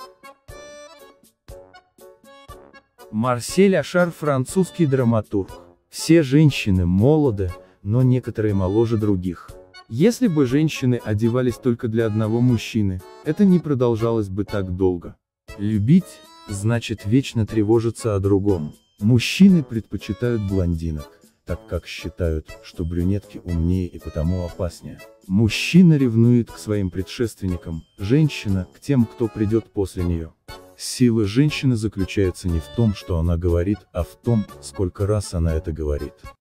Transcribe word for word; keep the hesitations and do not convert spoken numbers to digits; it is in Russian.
Марсель Ашар, французский драматург. Все женщины молоды, но некоторые моложе других. Если бы женщины одевались только для одного мужчины, это не продолжалось бы так долго. Любить – значит вечно тревожиться о другом. Мужчины предпочитают блондинок, так как считают, что брюнетки умнее и потому опаснее. Мужчина ревнует к своим предшественникам, женщина – к тем, кто придет после нее. Сила женщины заключается не в том, что она говорит, а в том, сколько раз она это говорит.